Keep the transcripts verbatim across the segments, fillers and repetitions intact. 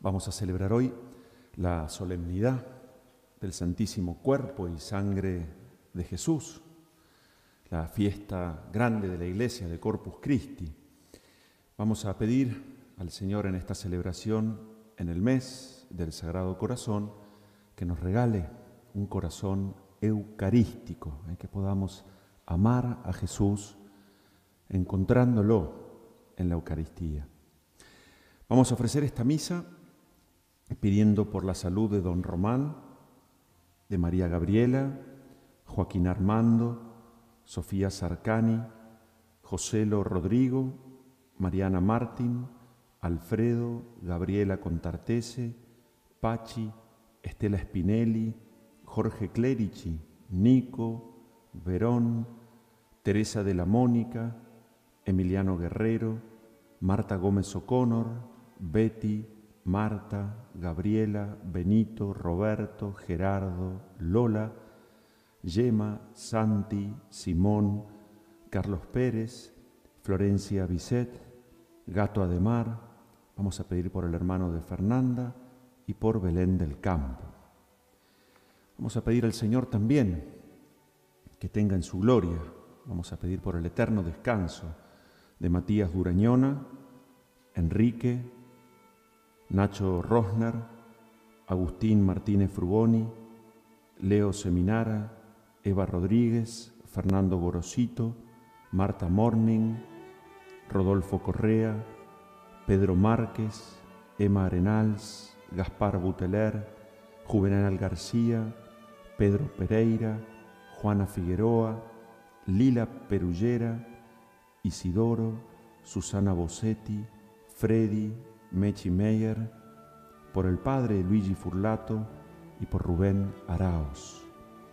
Vamos a celebrar hoy la solemnidad del Santísimo Cuerpo y Sangre de Jesús, la fiesta grande de la Iglesia de Corpus Christi. Vamos a pedir al Señor en esta celebración, en el mes del Sagrado Corazón, que nos regale un corazón eucarístico, en que podamos amar a Jesús encontrándolo en la Eucaristía. Vamos a ofrecer esta misa pidiendo por la salud de don Román, de María Gabriela, Joaquín Armando, Sofía Sarcani, Joselo Rodrigo, Mariana Martín, Alfredo, Gabriela Contartese, Pachi, Estela Spinelli, Jorge Clerici, Nico, Verón, Teresa de la Mónica, Emiliano Guerrero, Marta Gómez O'Connor, Betty, Marta, Gabriela, Benito, Roberto, Gerardo, Lola, Yema, Santi, Simón, Carlos Pérez, Florencia Bisset, Gato Ademar. Vamos a pedir por el hermano de Fernanda y por Belén del Campo. Vamos a pedir al Señor también que tenga en su gloria. Vamos a pedir por el eterno descanso de Matías Durañona, Enrique, Nacho Rosner, Agustín Martínez Frugoni, Leo Seminara, Eva Rodríguez, Fernando Gorosito, Marta Morning, Rodolfo Correa, Pedro Márquez, Emma Arenals, Gaspar Buteler, Juvenal García, Pedro Pereira, Juana Figueroa, Lila Perullera, Isidoro, Susana Bossetti, Freddy, Mechi Meyer, por el padre Luigi Furlato y por Rubén Araos.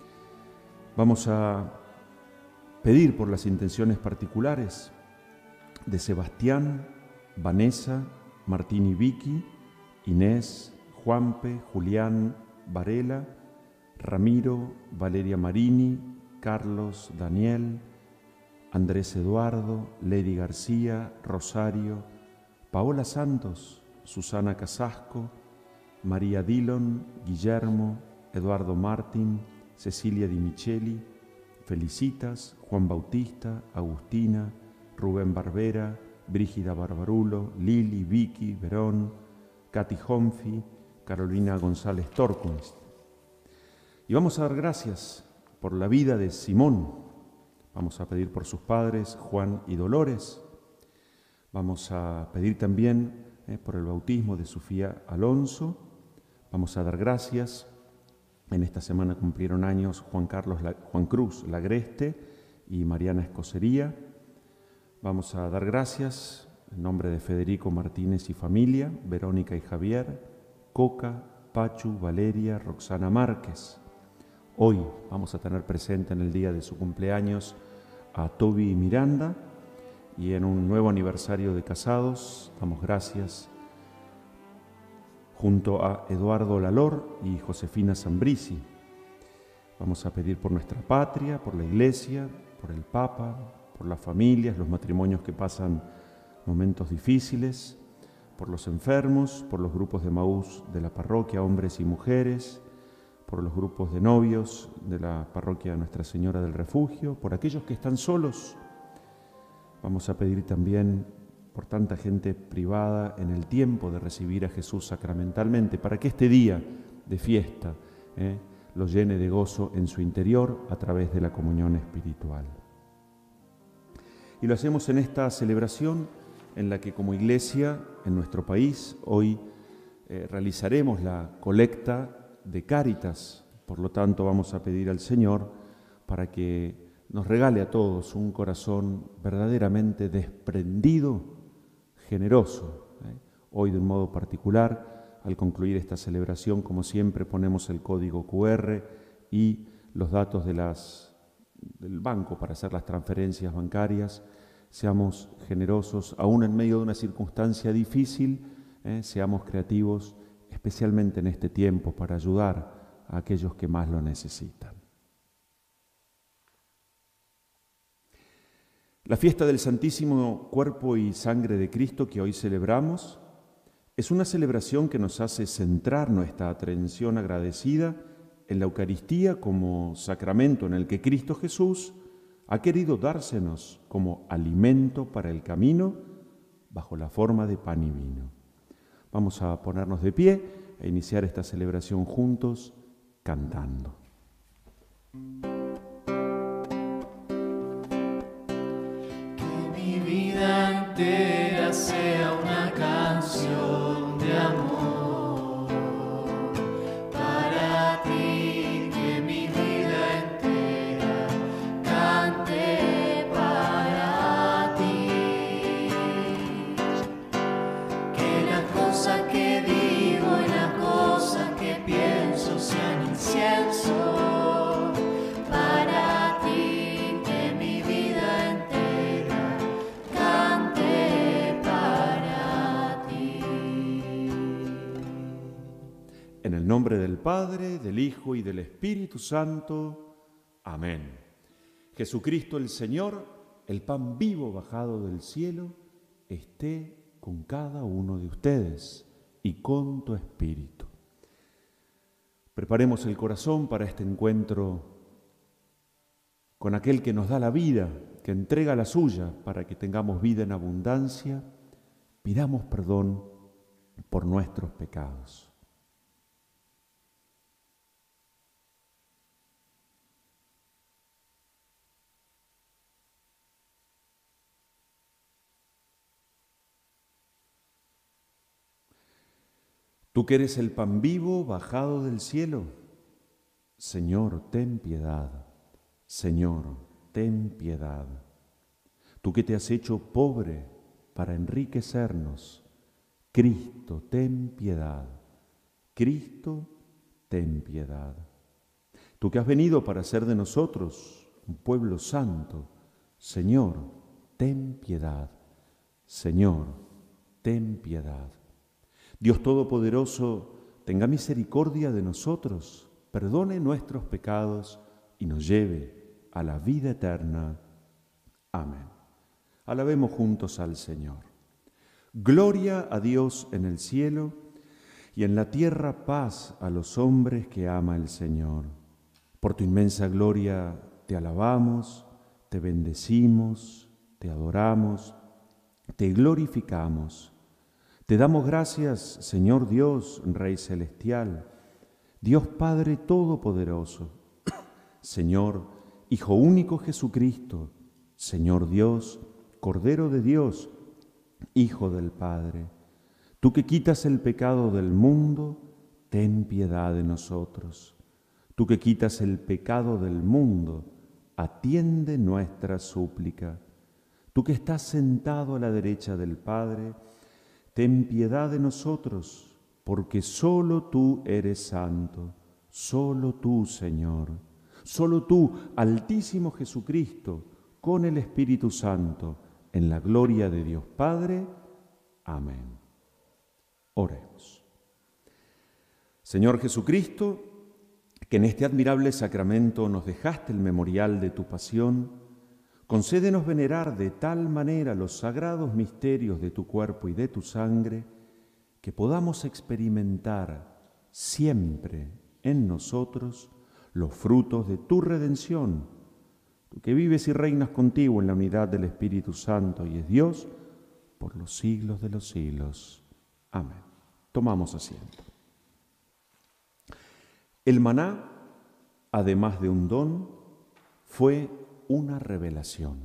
Vamos a pedir por las intenciones particulares de Sebastián, Vanessa, Martín y Vicky, Inés, Juanpe, Julián, Varela, Ramiro, Valeria Marini, Carlos, Daniel, Andrés Eduardo, Lady García, Rosario, Paola Santos, Susana Casasco, María Dillon, Guillermo, Eduardo Martín, Cecilia Di Micheli, Felicitas, Juan Bautista, Agustina, Rubén Barbera, Brígida Barbarulo, Lili, Vicky, Verón, Katy Homfi, Carolina González Torkunst. Y vamos a dar gracias por la vida de Simón. Vamos a pedir por sus padres, Juan y Dolores. Vamos a pedir también eh, por el bautismo de Sofía Alonso. Vamos a dar gracias. En esta semana cumplieron años Juan Carlos, La, Juan Cruz Lagreste y Mariana Escocería. Vamos a dar gracias en nombre de Federico Martínez y familia, Verónica y Javier, Coca, Pachu, Valeria, Roxana Márquez. Hoy vamos a tener presente en el día de su cumpleaños a Toby y Miranda. Y en un nuevo aniversario de casados, damos gracias junto a Eduardo Lalor y Josefina Zambrisi. Vamos a pedir por nuestra patria, por la Iglesia, por el Papa, por las familias, los matrimonios que pasan momentos difíciles, por los enfermos, por los grupos de Maús de la parroquia, hombres y mujeres, por los grupos de novios de la parroquia Nuestra Señora del Refugio, por aquellos que están solos. Vamos a pedir también por tanta gente privada en el tiempo de recibir a Jesús sacramentalmente, para que este día de fiesta eh, los llene de gozo en su interior a través de la comunión espiritual. Y lo hacemos en esta celebración en la que como Iglesia en nuestro país hoy eh, realizaremos la colecta de Cáritas. Por lo tanto, vamos a pedir al Señor para que nos regale a todos un corazón verdaderamente desprendido, generoso. ¿eh? Hoy, de un modo particular, al concluir esta celebración, como siempre, ponemos el código cu erre y los datos de las, del banco para hacer las transferencias bancarias. Seamos generosos, aún en medio de una circunstancia difícil, ¿eh? seamos creativos, especialmente en este tiempo, para ayudar a aquellos que más lo necesitan. La fiesta del Santísimo Cuerpo y Sangre de Cristo que hoy celebramos Es una celebración que nos hace centrar nuestra atención agradecida en la Eucaristía como sacramento en el que Cristo Jesús ha querido dársenos como alimento para el camino bajo la forma de pan y vino. Vamos a ponernos de pie e iniciar esta celebración juntos cantando. Que mi vida entera sea una canción de amor. En el nombre del Padre, del Hijo y del Espíritu Santo. Amén. Jesucristo el Señor, el pan vivo bajado del cielo, esté con cada uno de ustedes y con tu espíritu. Preparemos el corazón para este encuentro con aquel que nos da la vida, que entrega la suya para que tengamos vida en abundancia. Pidamos perdón por nuestros pecados. Tú que eres el pan vivo bajado del cielo, Señor, ten piedad. Señor, ten piedad. Tú que te has hecho pobre para enriquecernos, Cristo, ten piedad. Cristo, ten piedad. Tú que has venido para hacer de nosotros un pueblo santo, Señor, ten piedad. Señor, ten piedad. Dios Todopoderoso, tenga misericordia de nosotros, perdone nuestros pecados y nos lleve a la vida eterna. Amén. Alabemos juntos al Señor. Gloria a Dios en el cielo y en la tierra paz a los hombres que ama el Señor. Por tu inmensa gloria te alabamos, te bendecimos, te adoramos, te glorificamos. Te damos gracias, Señor Dios, Rey Celestial, Dios Padre Todopoderoso, Señor, Hijo único Jesucristo, Señor Dios, Cordero de Dios, Hijo del Padre. Tú que quitas el pecado del mundo, ten piedad de nosotros. Tú que quitas el pecado del mundo, atiende nuestra súplica. Tú que estás sentado a la derecha del Padre, ten piedad de nosotros, porque solo tú eres santo, solo tú, Señor, solo tú, Altísimo Jesucristo, con el Espíritu Santo, en la gloria de Dios Padre. Amén. Oremos. Señor Jesucristo, que en este admirable sacramento nos dejaste el memorial de tu pasión, concédenos venerar de tal manera los sagrados misterios de tu cuerpo y de tu sangre, que podamos experimentar siempre en nosotros los frutos de tu redención, tú que vives y reinas contigo en la unidad del Espíritu Santo y es Dios por los siglos de los siglos. Amén. Tomamos asiento. El maná, además de un don, fue una revelación.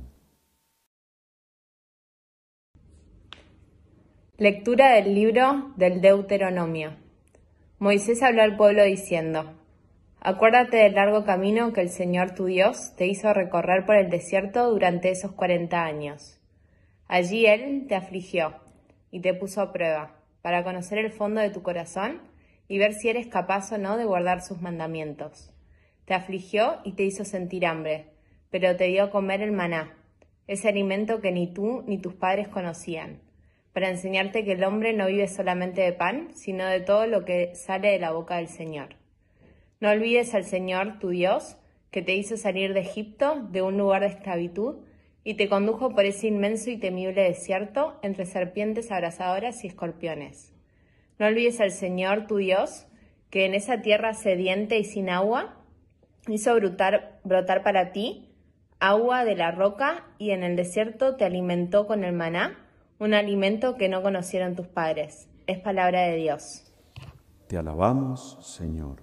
Lectura del libro del Deuteronomio. Moisés habló al pueblo diciendo: Acuérdate del largo camino que el Señor tu Dios te hizo recorrer por el desierto durante esos cuarenta años. Allí Él te afligió y te puso a prueba, para conocer el fondo de tu corazón y ver si eres capaz o no de guardar sus mandamientos. Te afligió y te hizo sentir hambre, pero te dio a comer el maná, ese alimento que ni tú ni tus padres conocían, para enseñarte que el hombre no vive solamente de pan, sino de todo lo que sale de la boca del Señor. No olvides al Señor, tu Dios, que te hizo salir de Egipto, de un lugar de esclavitud, y te condujo por ese inmenso y temible desierto entre serpientes abrasadoras y escorpiones. No olvides al Señor tu Dios, que en esa tierra sediente y sin agua hizo brotar, brotar para ti agua de la roca, y en el desierto te alimentó con el maná, un alimento que no conocieron tus padres. Es palabra de Dios. Te alabamos, Señor.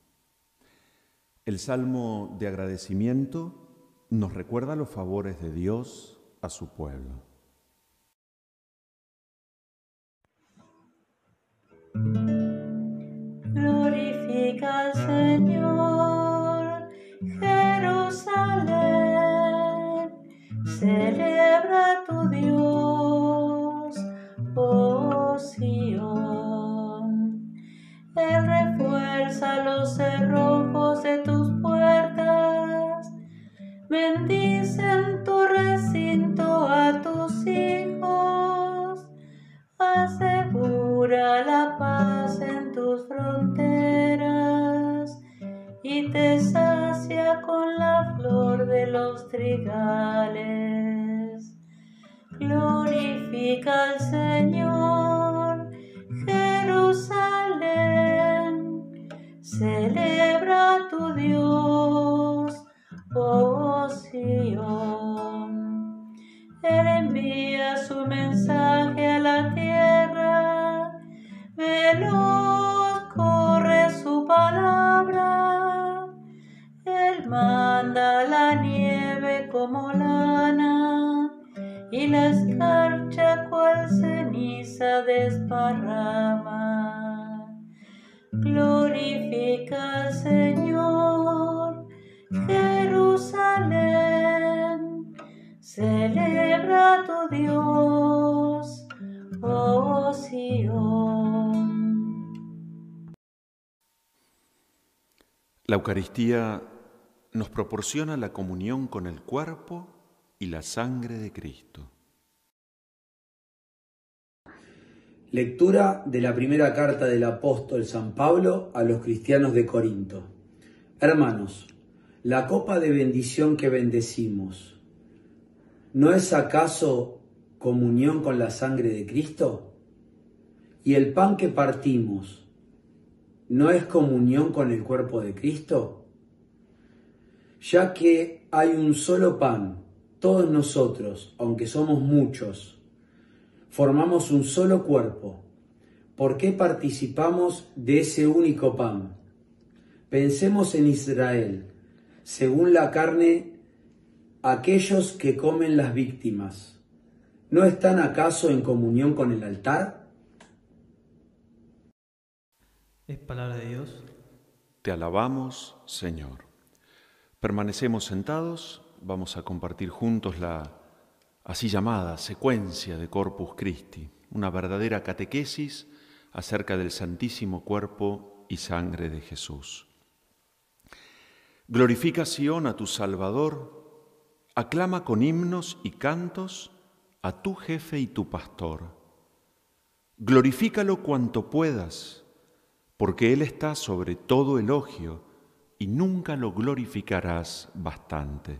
El Salmo de agradecimiento nos recuerda los favores de Dios a su pueblo. Glorifica al Señor, Jerusalén, celebra a tu Dios, oh Sión. Él refuerza los cerrojos de tus puertas, bendice en tu recinto a tus hijos, asegura la paz en tus fronteras y te sacia con la flor de los trigales. Glorifica al Señor, Jerusalén, celebra a tu Dios, oh Sión. Él envía su mensaje a la tierra, veloz corre su palabra. Él manda la nieve como lana y la escarcha cual ceniza desparrama. Glorifica al Señor, Jerusalén, celebra a tu Dios, oh Sión. La Eucaristía nos proporciona la comunión con el cuerpo y la sangre de Cristo. Lectura de la primera carta del apóstol San Pablo a los cristianos de Corinto. Hermanos, la copa de bendición que bendecimos, ¿no es acaso comunión con la sangre de Cristo? ¿Y el pan que partimos, no es comunión con el cuerpo de Cristo? Ya que hay un solo pan, todos nosotros, aunque somos muchos, formamos un solo cuerpo. ¿Por qué participamos de ese único pan? Pensemos en Israel. Según la carne, aquellos que comen las víctimas, ¿no están acaso en comunión con el altar? Es palabra de Dios. Te alabamos, Señor. Permanecemos sentados, vamos a compartir juntos la así llamada secuencia de Corpus Christi, una verdadera catequesis acerca del santísimo cuerpo y sangre de Jesús. Glorifica Sión a tu Salvador, aclama con himnos y cantos a tu jefe y tu pastor. Glorifícalo cuanto puedas, porque Él está sobre todo elogio y nunca lo glorificarás bastante.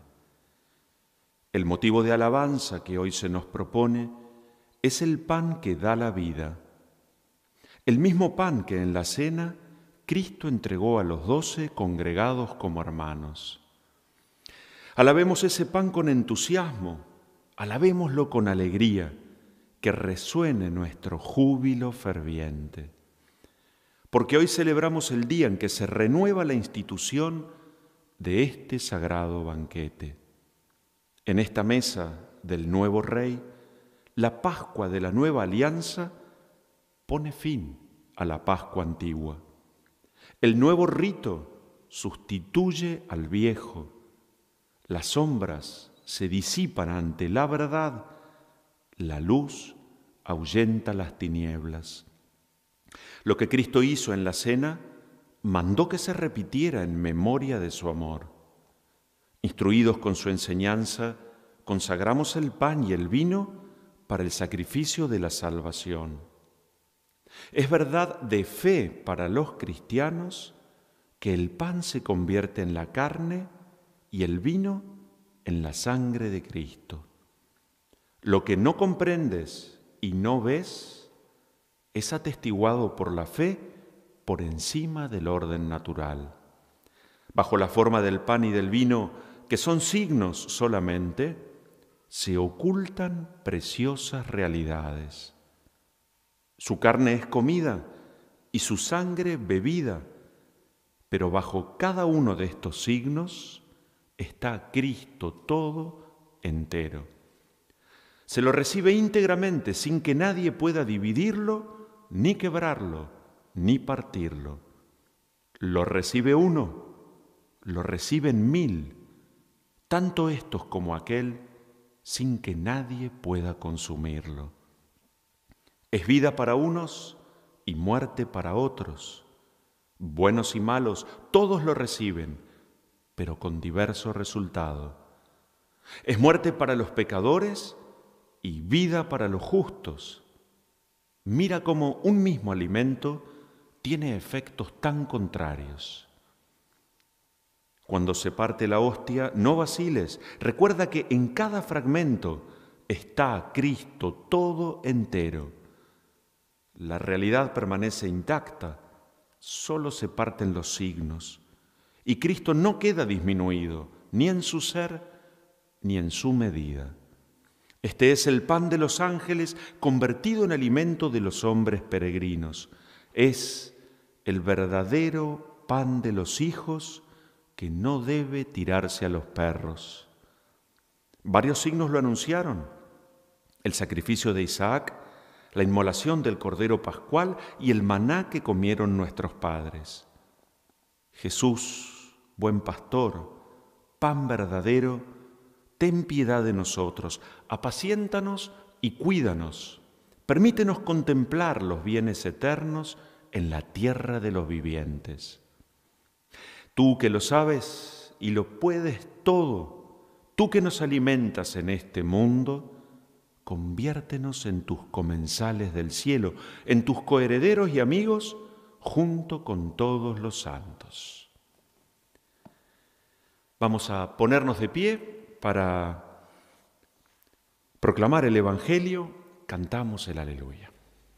El motivo de alabanza que hoy se nos propone es el pan que da la vida, el mismo pan que en la cena Cristo entregó a los doce congregados como hermanos. Alabemos ese pan con entusiasmo, alabémoslo con alegría, que resuene nuestro júbilo ferviente. Porque hoy celebramos el día en que se renueva la institución de este sagrado banquete. En esta mesa del nuevo Rey, la Pascua de la nueva alianza pone fin a la Pascua antigua. El nuevo rito sustituye al viejo. Las sombras se disipan ante la verdad, la luz ahuyenta las tinieblas. Lo que Cristo hizo en la cena, mandó que se repitiera en memoria de su amor. Instruidos con su enseñanza, consagramos el pan y el vino para el sacrificio de la salvación. Es verdad de fe para los cristianos que el pan se convierte en la carne y el vino en la sangre de Cristo. Lo que no comprendes y no ves, es atestiguado por la fe por encima del orden natural. Bajo la forma del pan y del vino, que son signos solamente, se ocultan preciosas realidades. Su carne es comida y su sangre bebida, pero bajo cada uno de estos signos está Cristo todo entero. Se lo recibe íntegramente sin que nadie pueda dividirlo, ni quebrarlo, ni partirlo. Lo recibe uno, lo reciben mil, tanto estos como aquel, sin que nadie pueda consumirlo. Es vida para unos y muerte para otros. Buenos y malos, todos lo reciben, pero con diverso resultado. Es muerte para los pecadores y vida para los justos. Mira cómo un mismo alimento tiene efectos tan contrarios. Cuando se parte la hostia, no vaciles. Recuerda que en cada fragmento está Cristo todo entero. La realidad permanece intacta, solo se parten los signos. Y Cristo no queda disminuido, ni en su ser, ni en su medida. Este es el pan de los ángeles convertido en alimento de los hombres peregrinos. Es el verdadero pan de los hijos que no debe tirarse a los perros. Varios signos lo anunciaron: el sacrificio de Isaac, la inmolación del Cordero Pascual y el maná que comieron nuestros padres. Jesús, buen pastor, pan verdadero, ten piedad de nosotros, apaciéntanos y cuídanos. Permítenos contemplar los bienes eternos en la tierra de los vivientes. Tú que lo sabes y lo puedes todo, tú que nos alimentas en este mundo, conviértenos en tus comensales del cielo, en tus coherederos y amigos, junto con todos los santos. Vamos a ponernos de pie para proclamar el Evangelio. Cantamos el Aleluya.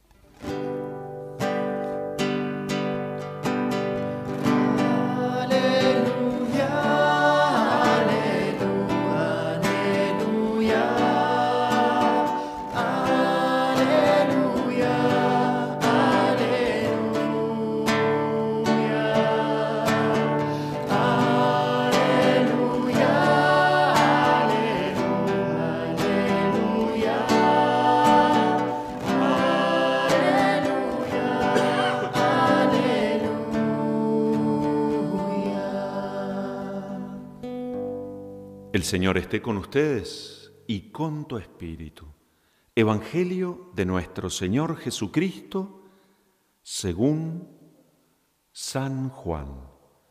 El Señor esté con ustedes y con tu espíritu. Evangelio de nuestro Señor Jesucristo según San Juan.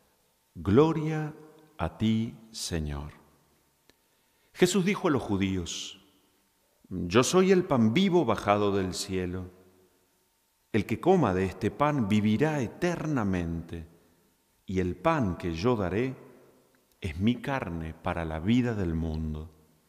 Gloria a ti, Señor. Jesús dijo a los judíos: Yo soy el pan vivo bajado del cielo. El que coma de este pan vivirá eternamente, y el pan que yo daré es mi carne para la vida del mundo.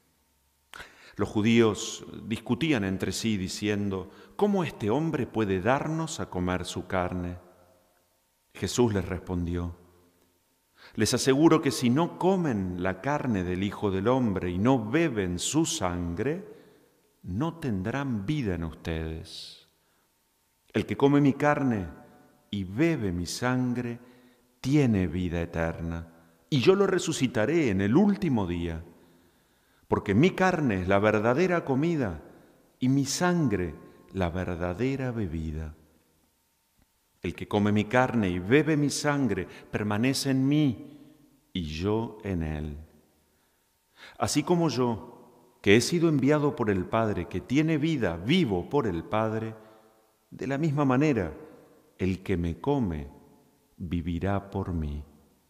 Los judíos discutían entre sí diciendo: ¿Cómo este hombre puede darnos a comer su carne? Jesús les respondió: Les aseguro que si no comen la carne del Hijo del Hombre y no beben su sangre, no tendrán vida en ustedes. El que come mi carne y bebe mi sangre tiene vida eterna, y yo lo resucitaré en el último día, porque mi carne es la verdadera comida y mi sangre la verdadera bebida. El que come mi carne y bebe mi sangre permanece en mí y yo en él. Así como yo, que he sido enviado por el Padre, que tiene vida, vivo por el Padre, de la misma manera, el que me come vivirá por mí.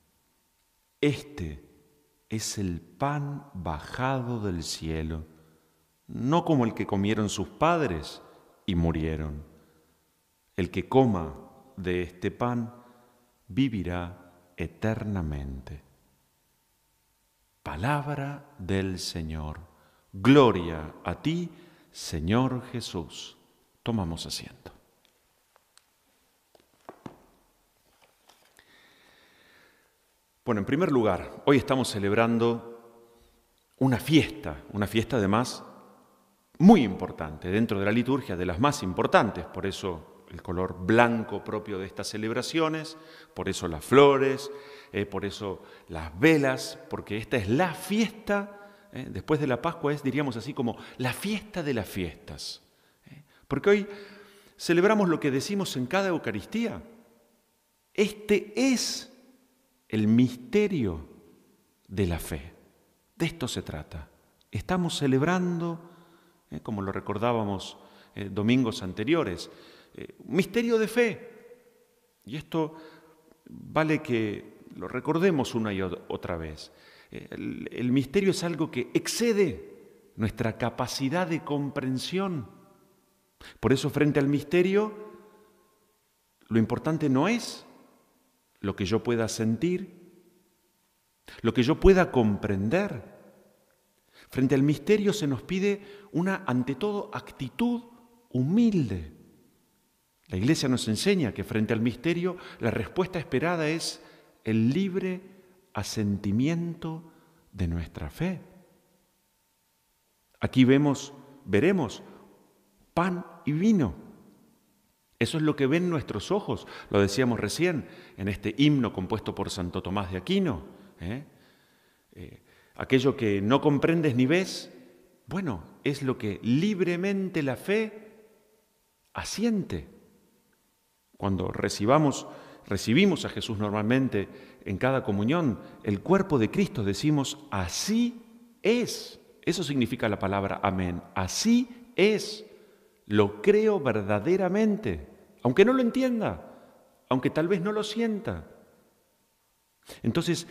Este es el pan bajado del cielo, no como el que comieron sus padres y murieron. El que coma de este pan vivirá eternamente. Palabra del Señor. Gloria a ti, Señor Jesús. Tomamos asiento. Bueno, en primer lugar, hoy estamos celebrando una fiesta, una fiesta además muy importante, dentro de la liturgia, de las más importantes, por eso el color blanco propio de estas celebraciones, por eso las flores, eh, por eso las velas, porque esta es la fiesta, eh, después de la Pascua es, diríamos así, como la fiesta de las fiestas. Eh, porque hoy celebramos lo que decimos en cada Eucaristía. Este es el misterio de la fe. De esto se trata. Estamos celebrando, eh, como lo recordábamos eh, domingos anteriores, eh, un misterio de fe. Y esto vale que lo recordemos una y otra vez. Eh, el, el misterio es algo que excede nuestra capacidad de comprensión. Por eso, frente al misterio, lo importante no es lo que yo pueda sentir, lo que yo pueda comprender. Frente al misterio se nos pide una, ante todo, actitud humilde. La Iglesia nos enseña que frente al misterio la respuesta esperada es el libre asentimiento de nuestra fe. Aquí vemos, veremos pan y vino. Eso es lo que ven nuestros ojos, lo decíamos recién en este himno compuesto por Santo Tomás de Aquino. ¿eh? Eh, aquello que no comprendes ni ves, bueno, es lo que libremente la fe asiente. Cuando recibamos, recibimos a Jesús normalmente en cada comunión, el cuerpo de Cristo, decimos, así es. Eso significa la palabra amén. Así es. Lo creo verdaderamente. Aunque no lo entienda, aunque tal vez no lo sienta. Entonces,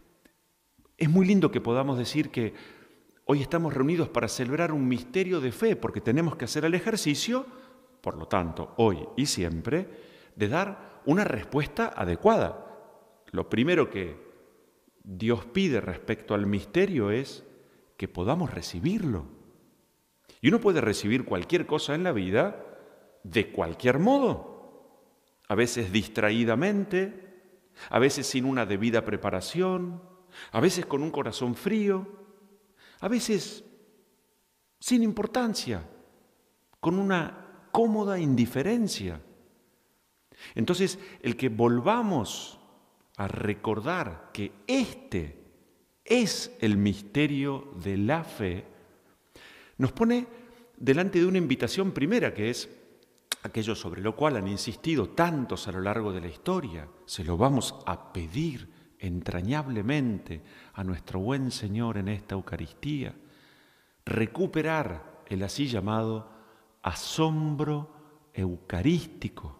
es muy lindo que podamos decir que hoy estamos reunidos para celebrar un misterio de fe, porque tenemos que hacer el ejercicio, por lo tanto, hoy y siempre, de dar una respuesta adecuada. Lo primero que Dios pide respecto al misterio es que podamos recibirlo. Y uno puede recibir cualquier cosa en la vida de cualquier modo, a veces distraídamente, a veces sin una debida preparación, a veces con un corazón frío, a veces sin importancia, con una cómoda indiferencia. Entonces, el que volvamos a recordar que este es el misterio de la fe, nos pone delante de una invitación primera, que es aquello sobre lo cual han insistido tantos a lo largo de la historia. Se lo vamos a pedir entrañablemente a nuestro buen Señor en esta Eucaristía. Recuperar el así llamado asombro eucarístico.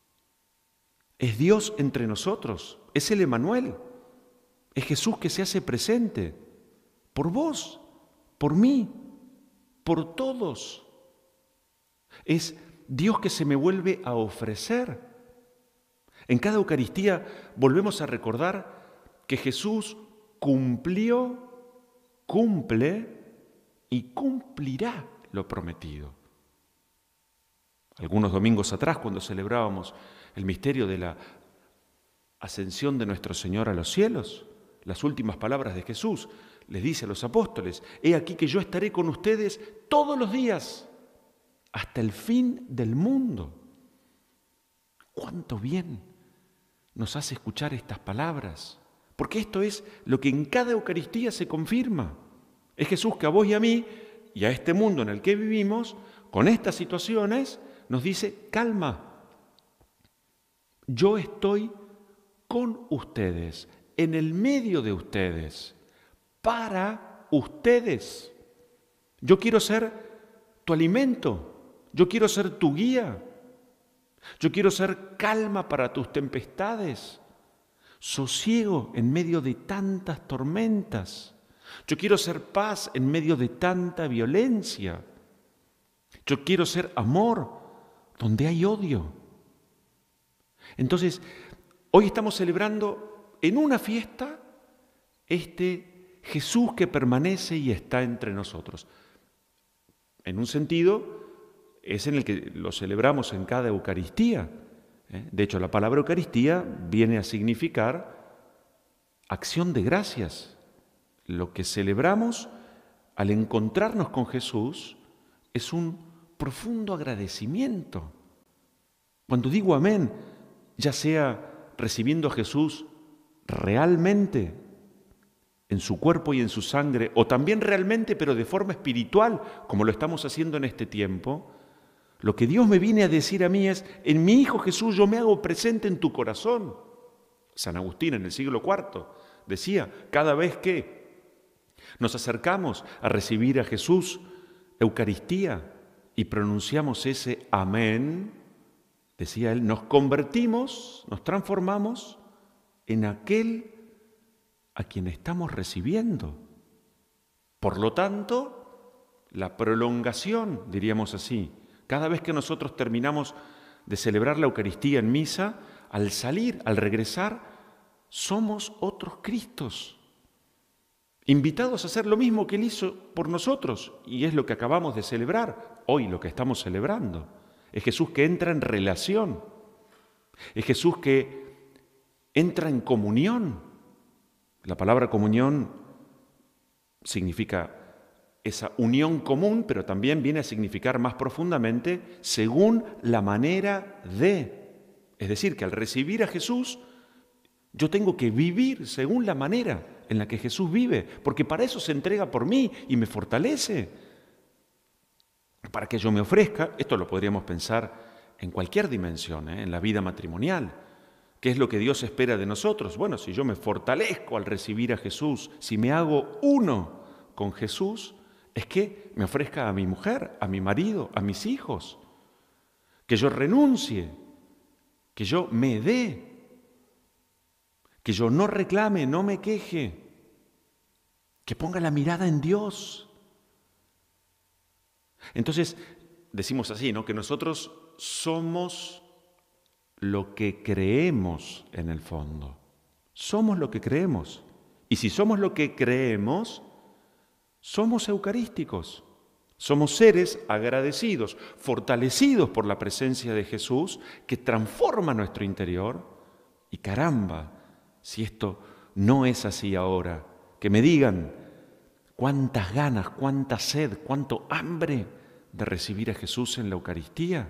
Es Dios entre nosotros, es el Emanuel, es Jesús que se hace presente por vos, por mí, por todos. Es Dios que se me vuelve a ofrecer. En cada Eucaristía volvemos a recordar que Jesús cumplió, cumple y cumplirá lo prometido. Algunos domingos atrás, cuando celebrábamos el misterio de la ascensión de nuestro Señor a los cielos, las últimas palabras de Jesús, les dice a los apóstoles, he aquí que yo estaré con ustedes todos los días, hasta el fin del mundo. ¡Cuánto bien nos hace escuchar estas palabras! Porque esto es lo que en cada Eucaristía se confirma. Es Jesús que a vos y a mí, y a este mundo en el que vivimos, con estas situaciones, nos dice, calma, yo estoy con ustedes, en el medio de ustedes, para ustedes. Yo quiero ser tu alimento. Yo quiero ser tu guía, yo quiero ser calma para tus tempestades, sosiego en medio de tantas tormentas, yo quiero ser paz en medio de tanta violencia, yo quiero ser amor donde hay odio. Entonces, hoy estamos celebrando en una fiesta este Jesús que permanece y está entre nosotros. En un sentido, es en el que lo celebramos en cada Eucaristía. De hecho, la palabra Eucaristía viene a significar acción de gracias. Lo que celebramos al encontrarnos con Jesús es un profundo agradecimiento. Cuando digo amén, ya sea recibiendo a Jesús realmente en su cuerpo y en su sangre, o también realmente pero de forma espiritual, como lo estamos haciendo en este tiempo, lo que Dios me viene a decir a mí es, en mi Hijo Jesús yo me hago presente en tu corazón. San Agustín en el siglo cuarto decía, cada vez que nos acercamos a recibir a Jesús, Eucaristía, y pronunciamos ese amén, decía él, nos convertimos, nos transformamos en aquel a quien estamos recibiendo. Por lo tanto, la prolongación, diríamos así, cada vez que nosotros terminamos de celebrar la Eucaristía en misa, al salir, al regresar, somos otros Cristos, invitados a hacer lo mismo que Él hizo por nosotros, y es lo que acabamos de celebrar, hoy lo que estamos celebrando. Es Jesús que entra en relación, es Jesús que entra en comunión. La palabra comunión significa esa unión común, pero también viene a significar más profundamente según la manera de. Es decir, que al recibir a Jesús, yo tengo que vivir según la manera en la que Jesús vive, porque para eso se entrega por mí y me fortalece. Para que yo me ofrezca, esto lo podríamos pensar en cualquier dimensión, ¿eh? En la vida matrimonial. ¿Qué es lo que Dios espera de nosotros? Bueno, si yo me fortalezco al recibir a Jesús, si me hago uno con Jesús, es que me ofrezca a mi mujer, a mi marido, a mis hijos, que yo renuncie, que yo me dé, que yo no reclame, no me queje, que ponga la mirada en Dios. Entonces, decimos así, ¿no? Que nosotros somos lo que creemos en el fondo. Somos lo que creemos. Y si somos lo que creemos, somos eucarísticos. Somos seres agradecidos, fortalecidos por la presencia de Jesús, que transforma nuestro interior. Y caramba, si esto no es así ahora, que me digan cuántas ganas, cuánta sed, cuánto hambre de recibir a Jesús en la Eucaristía.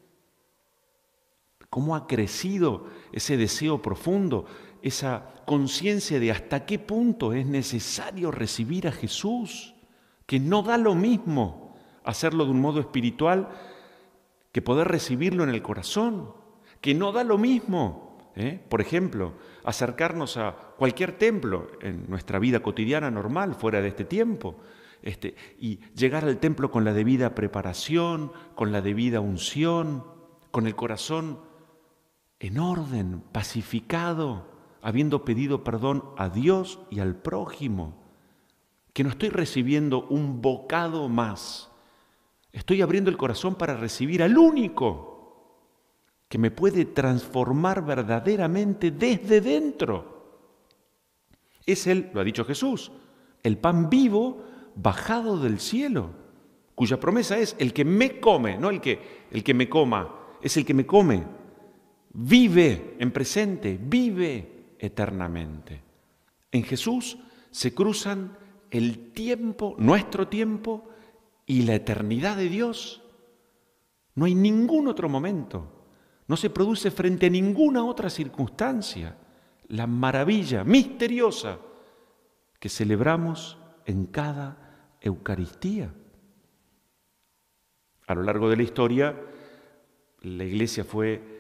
Cómo ha crecido ese deseo profundo, esa conciencia de hasta qué punto es necesario recibir a Jesús, que no da lo mismo hacerlo de un modo espiritual que poder recibirlo en el corazón, que no da lo mismo, ¿eh? Por ejemplo, acercarnos a cualquier templo en nuestra vida cotidiana normal, fuera de este tiempo, este, y llegar al templo con la debida preparación, con la debida unción, con el corazón en orden, pacificado, habiendo pedido perdón a Dios y al prójimo, que no estoy recibiendo un bocado más, estoy abriendo el corazón para recibir al único que me puede transformar verdaderamente desde dentro. Es Él, lo ha dicho Jesús, el pan vivo bajado del cielo, cuya promesa es el que me come, no el que, el que me coma, es el que me come. Vive en presente, vive eternamente. En Jesús se cruzan el tiempo, nuestro tiempo, y la eternidad de Dios. No hay ningún otro momento, no se produce frente a ninguna otra circunstancia la maravilla misteriosa que celebramos en cada Eucaristía. A lo largo de la historia, la Iglesia fue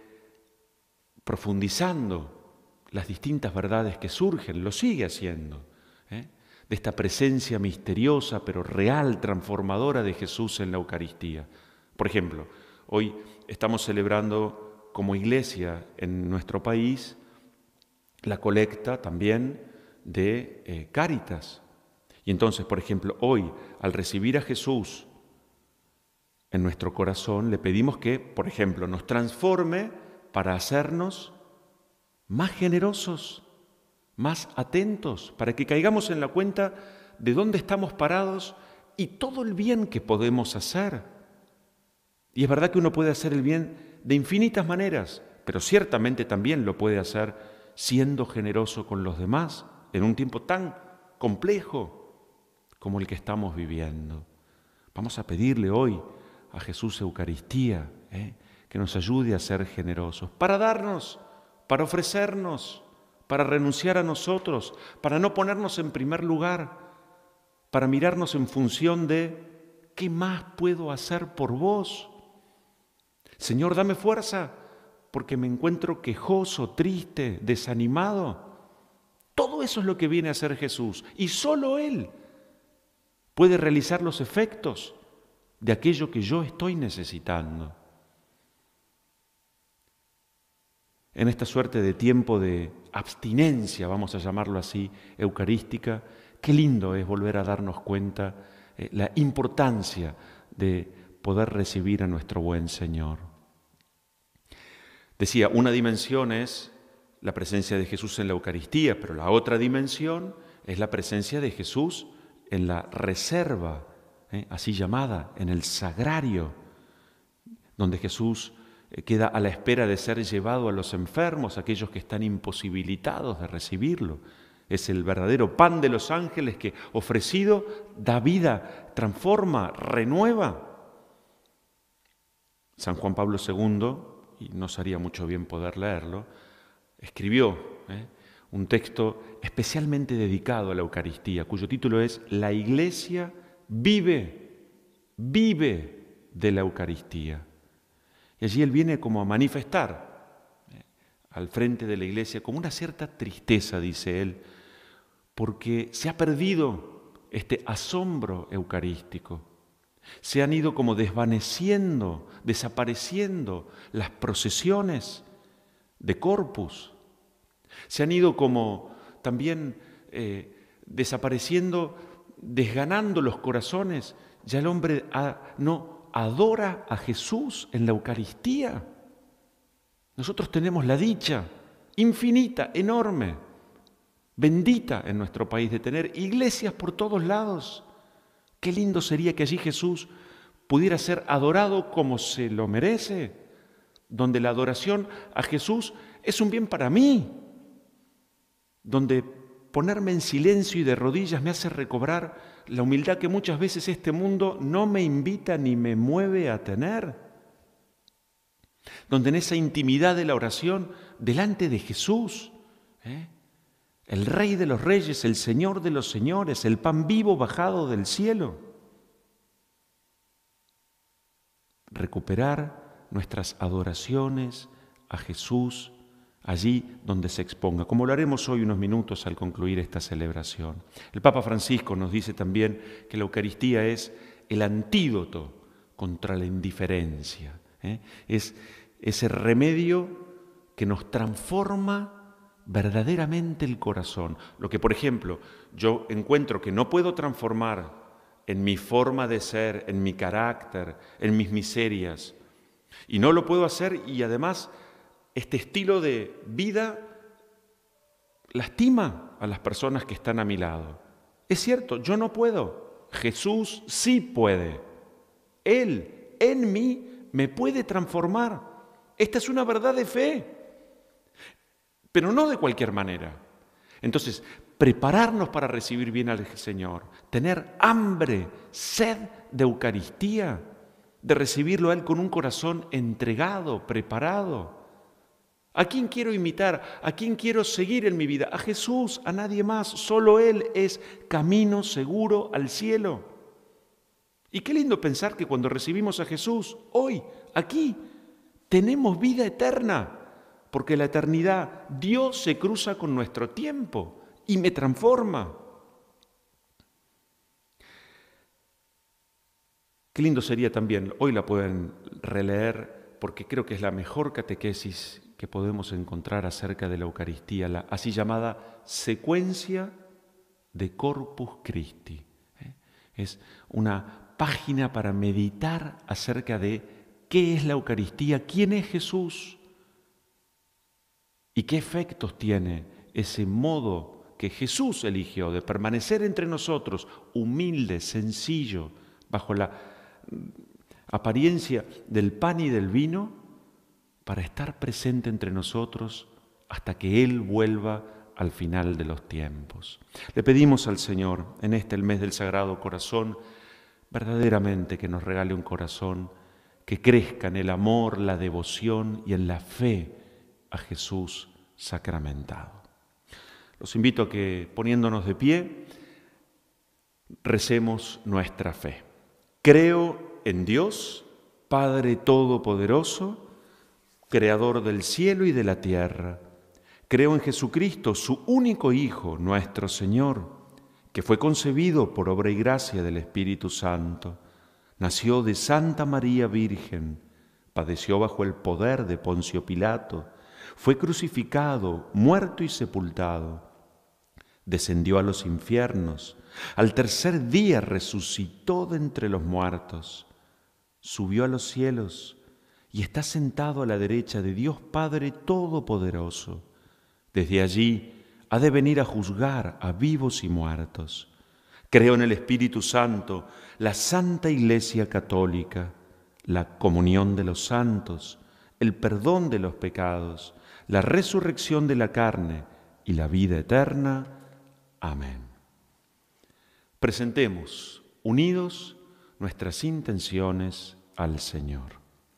profundizando las distintas verdades que surgen, lo sigue haciendo, ¿eh? de esta presencia misteriosa pero real, transformadora de Jesús en la Eucaristía. Por ejemplo, hoy estamos celebrando como Iglesia en nuestro país la colecta también de eh, Cáritas. Y entonces, por ejemplo, hoy, al recibir a Jesús en nuestro corazón, le pedimos que, por ejemplo, nos transforme para hacernos más generosos, más atentos, para que caigamos en la cuenta de dónde estamos parados y todo el bien que podemos hacer. Y es verdad que uno puede hacer el bien de infinitas maneras, pero ciertamente también lo puede hacer siendo generoso con los demás, en un tiempo tan complejo como el que estamos viviendo. Vamos a pedirle hoy a Jesús Eucaristía, ¿eh? que nos ayude a ser generosos, para darnos, para ofrecernos, para renunciar a nosotros, para no ponernos en primer lugar, para mirarnos en función de ¿qué más puedo hacer por vos? Señor, dame fuerza porque me encuentro quejoso, triste, desanimado. Todo eso es lo que viene a hacer Jesús y solo Él puede realizar los efectos de aquello que yo estoy necesitando. En esta suerte de tiempo de abstinencia, vamos a llamarlo así, eucarística, qué lindo es volver a darnos cuenta eh, la importancia de poder recibir a nuestro buen Señor. Decía, una dimensión es la presencia de Jesús en la Eucaristía, pero la otra dimensión es la presencia de Jesús en la reserva, ¿eh? así llamada, en el sagrario, donde Jesús eh, queda a la espera de ser llevado a los enfermos, aquellos que están imposibilitados de recibirlo. Es el verdadero pan de los ángeles que, ofrecido, da vida, transforma, renueva. San Juan Pablo segundo, y nos haría mucho bien poder leerlo, escribió ¿eh? un texto especialmente dedicado a la Eucaristía, cuyo título es La Iglesia vive, vive de la Eucaristía. Y allí él viene como a manifestar ¿eh? al frente de la Iglesia como una cierta tristeza, dice él, porque se ha perdido este asombro eucarístico. Se han ido como desvaneciendo, desapareciendo las procesiones de Corpus. Se han ido como también eh, desapareciendo, desganando los corazones. Ya el hombre a, no adora a Jesús en la Eucaristía. Nosotros tenemos la dicha infinita, enorme, bendita en nuestro país de tener iglesias por todos lados. Qué lindo sería que allí Jesús pudiera ser adorado como se lo merece, donde la adoración a Jesús es un bien para mí, donde ponerme en silencio y de rodillas me hace recobrar la humildad que muchas veces este mundo no me invita ni me mueve a tener, donde en esa intimidad de la oración delante de Jesús, ¿eh? el Rey de los Reyes, el Señor de los Señores, el pan vivo bajado del cielo. Recuperar nuestras adoraciones a Jesús allí donde se exponga, como lo haremos hoy unos minutos al concluir esta celebración. El Papa Francisco nos dice también que la Eucaristía es el antídoto contra la indiferencia, ¿eh? es ese remedio que nos transforma verdaderamente el corazón. Lo que, por ejemplo, yo encuentro que no puedo transformar en mi forma de ser, en mi carácter, en mis miserias, y no lo puedo hacer, y además este estilo de vida lastima a las personas que están a mi lado. Es cierto, yo no puedo, Jesús sí puede. Él en mí me puede transformar. Esta es una verdad de fe. Pero no de cualquier manera. Entonces, prepararnos para recibir bien al Señor, tener hambre, sed de Eucaristía, de recibirlo a Él con un corazón entregado, preparado. ¿A quién quiero imitar? ¿A quién quiero seguir en mi vida? A Jesús, a nadie más. Solo Él es camino seguro al cielo. Y qué lindo pensar que cuando recibimos a Jesús, hoy, aquí, tenemos vida eterna. Porque la eternidad, Dios se cruza con nuestro tiempo y me transforma. Qué lindo sería también, hoy la pueden releer, porque creo que es la mejor catequesis que podemos encontrar acerca de la Eucaristía, la así llamada secuencia de Corpus Christi. ¿eh? Es una página para meditar acerca de qué es la Eucaristía, quién es Jesús, ¿y qué efectos tiene ese modo que Jesús eligió de permanecer entre nosotros, humilde, sencillo, bajo la apariencia del pan y del vino, para estar presente entre nosotros hasta que Él vuelva al final de los tiempos. Le pedimos al Señor, en este el mes del Sagrado Corazón, verdaderamente que nos regale un corazón que crezca en el amor, la devoción y en la fe a Jesús sacramentado. Los invito a que, poniéndonos de pie, recemos nuestra fe. Creo en Dios, Padre Todopoderoso, Creador del cielo y de la tierra. Creo en Jesucristo, su único Hijo, nuestro Señor, que fue concebido por obra y gracia del Espíritu Santo. Nació de Santa María Virgen, padeció bajo el poder de Poncio Pilato, fue crucificado, muerto y sepultado. Descendió a los infiernos, al tercer día resucitó de entre los muertos, subió a los cielos y está sentado a la derecha de Dios Padre Todopoderoso. Desde allí ha de venir a juzgar a vivos y muertos. Creo en el Espíritu Santo, la Santa Iglesia Católica, la comunión de los santos, el perdón de los pecados, la resurrección de la carne y la vida eterna. Amén. Presentemos, unidos, nuestras intenciones al Señor.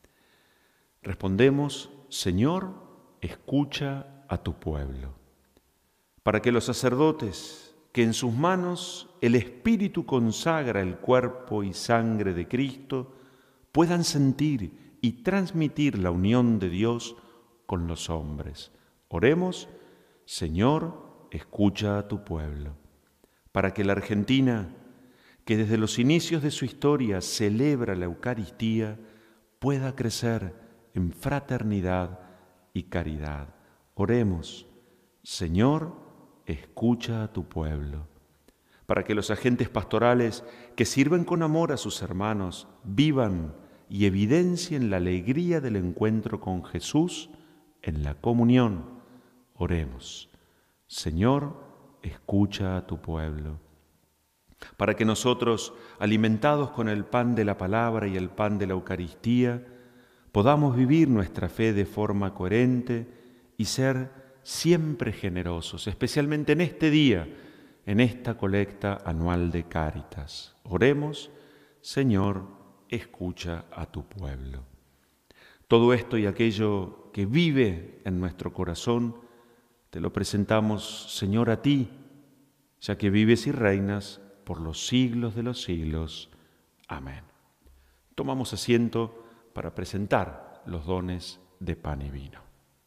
Respondemos: Señor, escucha a tu pueblo. Para que los sacerdotes, que en sus manos el Espíritu consagra el cuerpo y sangre de Cristo, puedan sentir y transmitir la unión de Dios con los hombres. Oremos: Señor, escucha a tu pueblo. Para que la Argentina, que desde los inicios de su historia celebra la Eucaristía, pueda crecer en fraternidad y caridad. Oremos: Señor, escucha a tu pueblo. Para que los agentes pastorales que sirven con amor a sus hermanos vivan y evidencien la alegría del encuentro con Jesús en la comunión. Oremos: Señor, escucha a tu pueblo. Para que nosotros, alimentados con el pan de la palabra y el pan de la Eucaristía, podamos vivir nuestra fe de forma coherente y ser siempre generosos, especialmente en este día, en esta colecta anual de Cáritas. Oremos: Señor, escucha a tu pueblo. Todo esto y aquello que vive en nuestro corazón, te lo presentamos, Señor, a ti, ya que vives y reinas por los siglos de los siglos. Amén. Tomamos asiento para presentar los dones de pan y vino.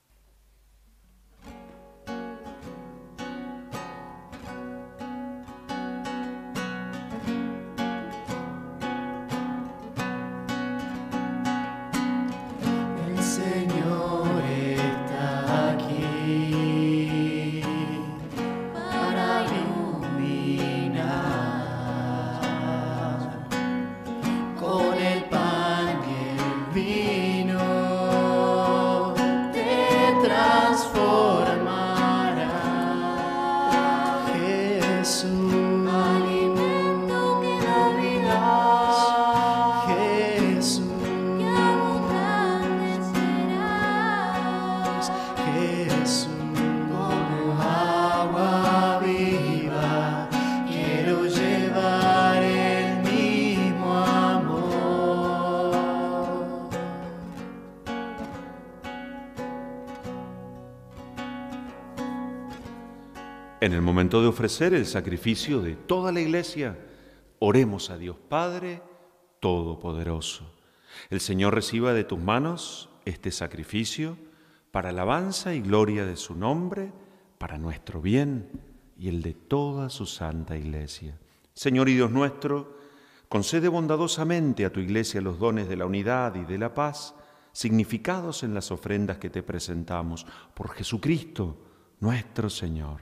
En el momento de ofrecer el sacrificio de toda la Iglesia, oremos a Dios Padre Todopoderoso. El Señor reciba de tus manos este sacrificio para alabanza y gloria de su nombre, para nuestro bien y el de toda su santa Iglesia. Señor y Dios nuestro, concede bondadosamente a tu Iglesia los dones de la unidad y de la paz, significados en las ofrendas que te presentamos, por Jesucristo nuestro Señor.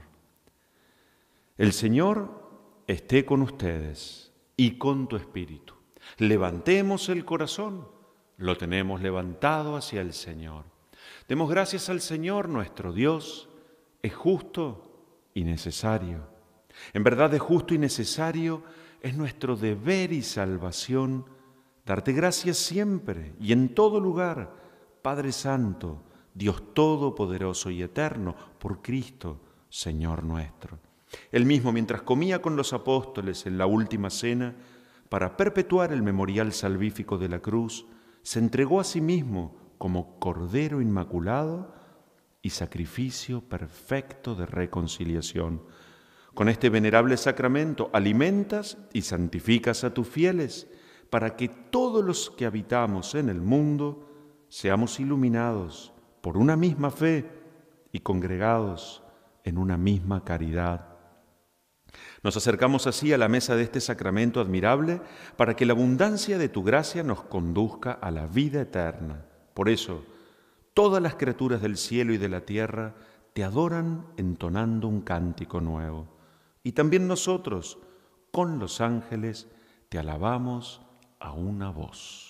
El Señor esté con ustedes y con tu espíritu. Levantemos el corazón, lo tenemos levantado hacia el Señor. Demos gracias al Señor nuestro Dios, es justo y necesario. En verdad es justo y necesario, es nuestro deber y salvación darte gracias siempre y en todo lugar, Padre Santo, Dios Todopoderoso y Eterno, por Cristo, Señor nuestro. Él mismo, mientras comía con los apóstoles en la última cena, para perpetuar el memorial salvífico de la cruz, se entregó a sí mismo como Cordero Inmaculado y sacrificio perfecto de reconciliación. Con este venerable sacramento alimentas y santificas a tus fieles, para que todos los que habitamos en el mundo seamos iluminados por una misma fe y congregados en una misma caridad. Nos acercamos así a la mesa de este sacramento admirable para que la abundancia de tu gracia nos conduzca a la vida eterna. Por eso, todas las criaturas del cielo y de la tierra te adoran entonando un cántico nuevo. Y también nosotros, con los ángeles, te alabamos a una voz.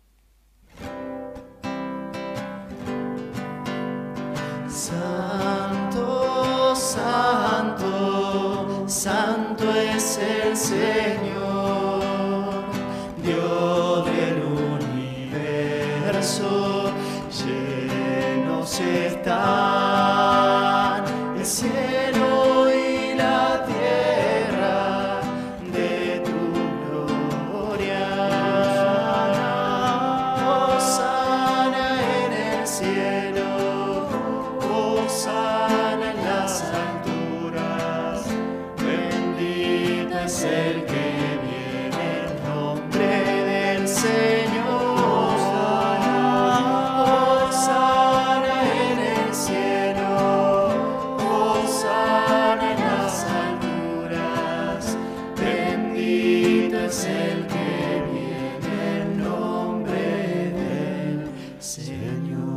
Santo, santo, santo es el Señor, Dios del universo, llenos están el cielo y la tierra de tu gloria. Hosana en el cielo, hosana en las alturas, bendito es el que viene en nombre del Señor. Hosana en el cielo, hosana en las alturas, bendito es el que viene en nombre del Señor.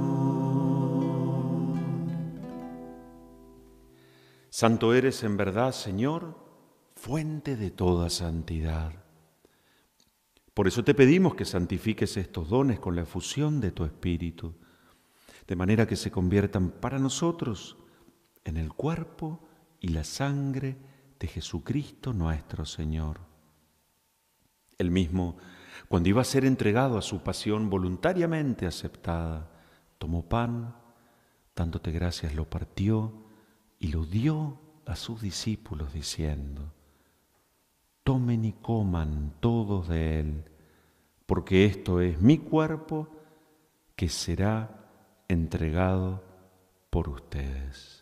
Santo eres en verdad, Señor, fuente de toda santidad. Por eso te pedimos que santifiques estos dones con la efusión de tu Espíritu, de manera que se conviertan para nosotros en el cuerpo y la sangre de Jesucristo nuestro Señor. Él mismo, cuando iba a ser entregado a su pasión voluntariamente aceptada, tomó pan, dándote gracias, lo partió y lo dio a sus discípulos diciendo: tomen y coman todos de él, porque esto es mi cuerpo que será entregado por ustedes.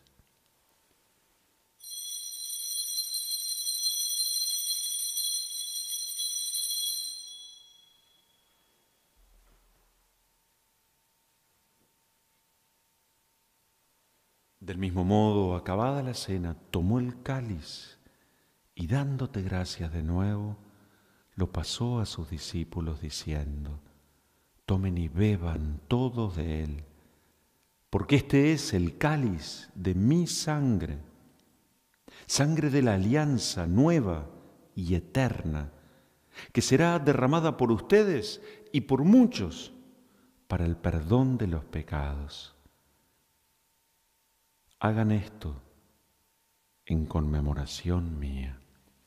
Del mismo modo, acabada la cena, tomó el cáliz y dándote gracias de nuevo, lo pasó a sus discípulos diciendo: tomen y beban todos de él, porque este es el cáliz de mi sangre, sangre de la alianza nueva y eterna, que será derramada por ustedes y por muchos para el perdón de los pecados. Hagan esto en conmemoración mía.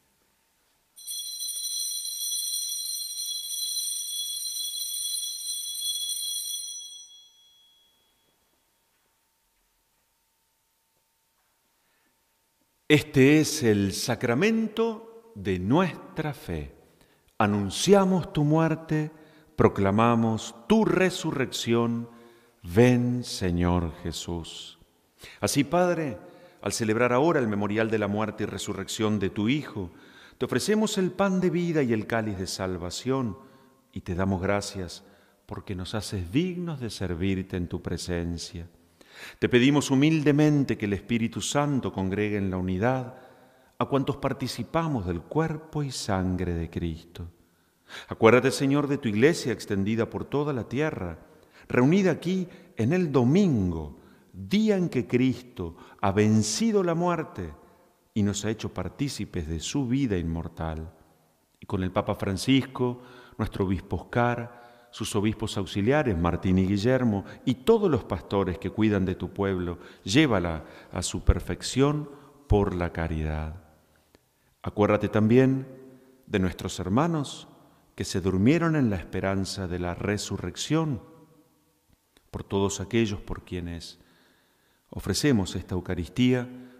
Este es el sacramento de nuestra fe. Anunciamos tu muerte, proclamamos tu resurrección. Ven, Señor Jesús. Así, Padre, al celebrar ahora el memorial de la muerte y resurrección de tu Hijo, te ofrecemos el pan de vida y el cáliz de salvación y te damos gracias porque nos haces dignos de servirte en tu presencia. Te pedimos humildemente que el Espíritu Santo congregue en la unidad a cuantos participamos del cuerpo y sangre de Cristo. Acuérdate, Señor, de tu iglesia extendida por toda la tierra, reunida aquí en el domingo, día en que Cristo ha vencido la muerte y nos ha hecho partícipes de su vida inmortal. Y con el Papa Francisco, nuestro obispo Oscar, sus obispos auxiliares, Martín y Guillermo, y todos los pastores que cuidan de tu pueblo, llévala a su perfección por la caridad. Acuérdate también de nuestros hermanos que se durmieron en la esperanza de la resurrección, por todos aquellos por quienes ofrecemos esta Eucaristía,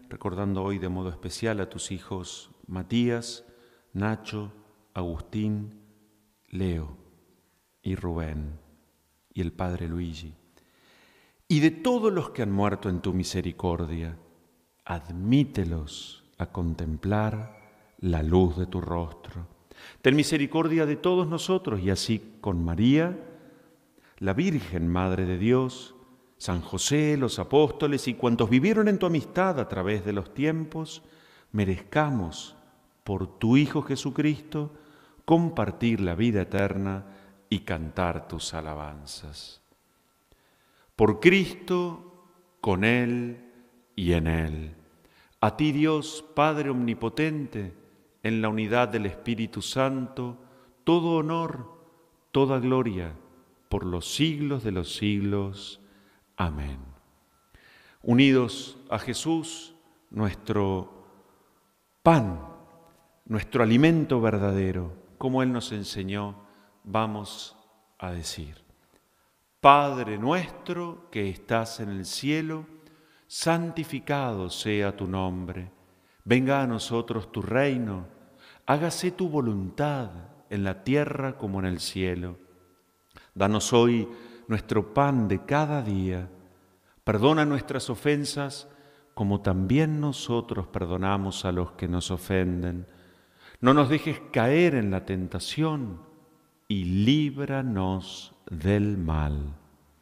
recordando hoy de modo especial a tus hijos Matías, Nacho, Agustín, Leo y Rubén y el padre Luigi, y de todos los que han muerto en tu misericordia, admítelos a contemplar la luz de tu rostro. Ten misericordia de todos nosotros y así con María, la Virgen Madre de Dios, San José, los apóstoles y cuantos vivieron en tu amistad a través de los tiempos, merezcamos, por tu Hijo Jesucristo, compartir la vida eterna y cantar tus alabanzas. Por Cristo, con Él y en Él. A ti, Dios, Padre Omnipotente, en la unidad del Espíritu Santo, todo honor, toda gloria, por los siglos de los siglos. Amén. Unidos a Jesús, nuestro pan, nuestro alimento verdadero, como Él nos enseñó, vamos a decir: Padre nuestro que estás en el cielo, santificado sea tu nombre. Venga a nosotros tu reino. Hágase tu voluntad en la tierra como en el cielo. Danos hoy nuestro pan de cada día. Perdona nuestras ofensas como también nosotros perdonamos a los que nos ofenden. No nos dejes caer en la tentación y líbranos del mal.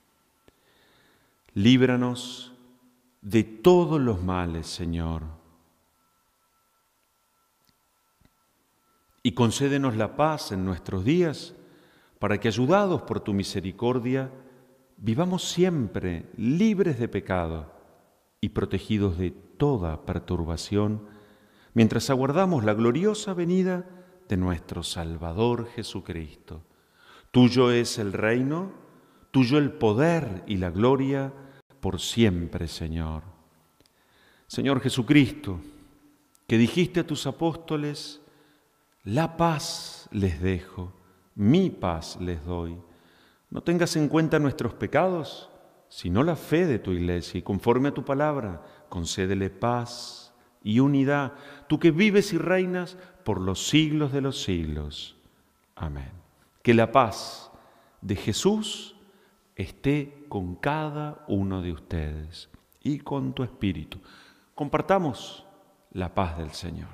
Líbranos de todos los males, Señor, y concédenos la paz en nuestros días, para que, ayudados por tu misericordia, vivamos siempre libres de pecado y protegidos de toda perturbación, mientras aguardamos la gloriosa venida de nuestro Salvador Jesucristo. Tuyo es el reino, tuyo el poder y la gloria por siempre, Señor. Señor Jesucristo, que dijiste a tus apóstoles: la paz les dejo, mi paz les doy. No tengas en cuenta nuestros pecados, sino la fe de tu iglesia, y conforme a tu palabra, concédele paz y unidad, tú que vives y reinas por los siglos de los siglos. Amén. Que la paz de Jesús esté con cada uno de ustedes y con tu espíritu. Compartamos la paz del Señor.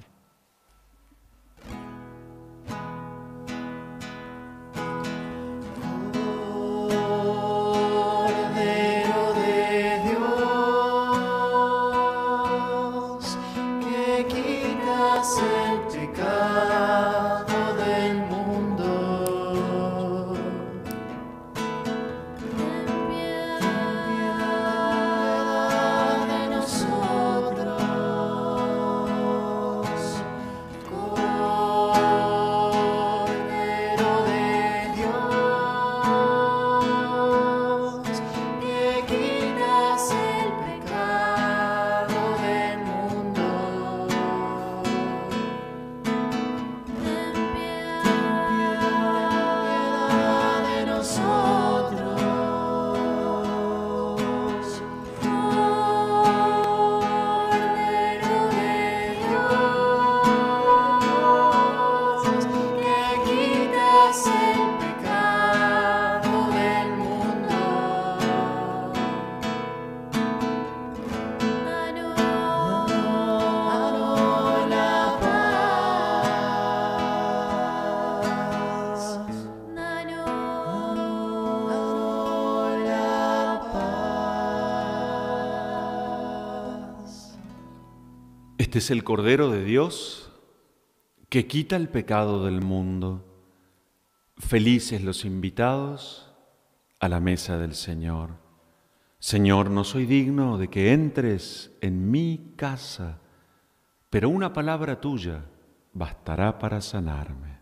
Este es el Cordero de Dios que quita el pecado del mundo. Felices los invitados a la mesa del Señor. Señor, no soy digno de que entres en mi casa, pero una palabra tuya bastará para sanarme.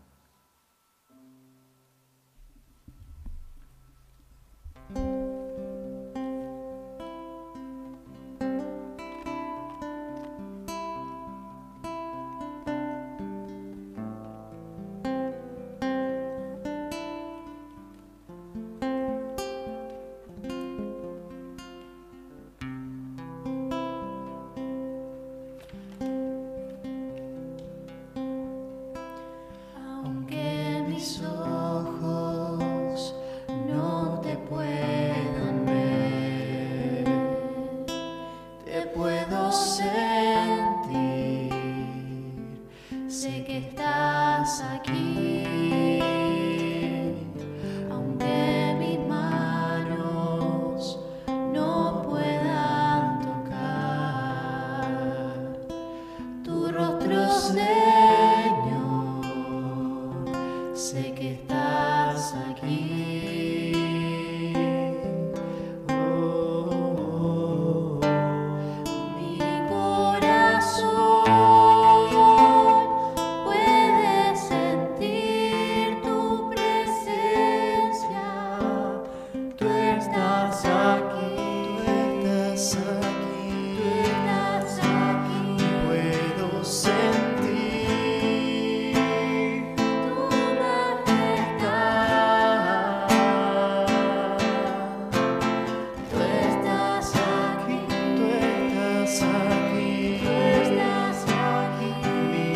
Señor, sé que estás aquí. Oh, oh, oh. Mi corazón puede sentir tu presencia. Tú estás aquí, tú estás aquí, tú estás aquí. Puedo sentir tu majestad. Tú estás aquí, tú estás aquí, tú estás aquí. Mi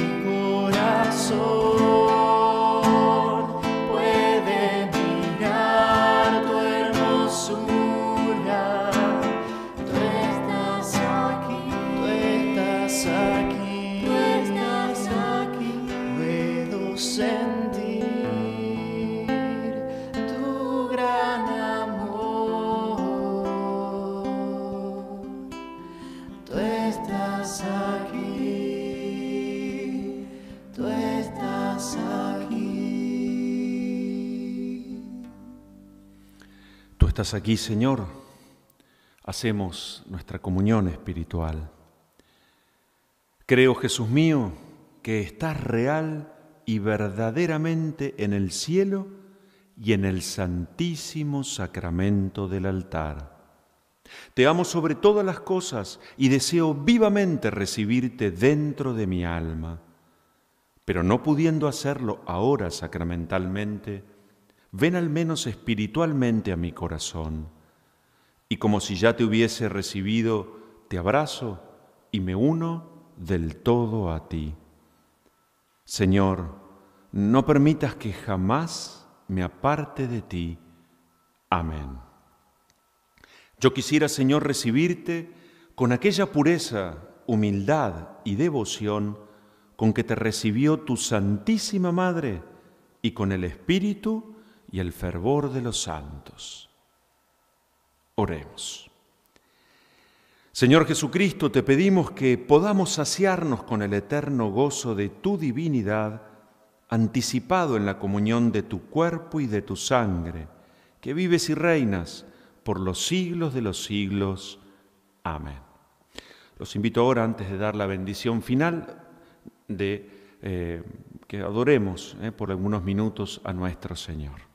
corazón puede mirar tu hermosura. Tú estás aquí, tú estás aquí, tú estás aquí. Puedo sentir tu gran amor. Tú estás aquí, tú estás aquí. Tú estás aquí, Señor. Hacemos nuestra comunión espiritual. Creo, Jesús mío, que estás real y verdaderamente en el cielo y en el santísimo sacramento del altar. Te amo sobre todas las cosas y deseo vivamente recibirte dentro de mi alma. Pero no pudiendo hacerlo ahora sacramentalmente, ven al menos espiritualmente a mi corazón. Y como si ya te hubiese recibido, te abrazo y me uno del todo a ti. Señor, no permitas que jamás me aparte de ti. Amén. Yo quisiera, Señor, recibirte con aquella pureza, humildad y devoción con que te recibió tu Santísima Madre y con el espíritu y el fervor de los santos. Oremos. Señor Jesucristo, te pedimos que podamos saciarnos con el eterno gozo de tu divinidad, anticipado en la comunión de tu cuerpo y de tu sangre, que vives y reinas por los siglos de los siglos. Amén. Los invito ahora, antes de dar la bendición final, de eh, que adoremos eh, por algunos minutos a nuestro Señor.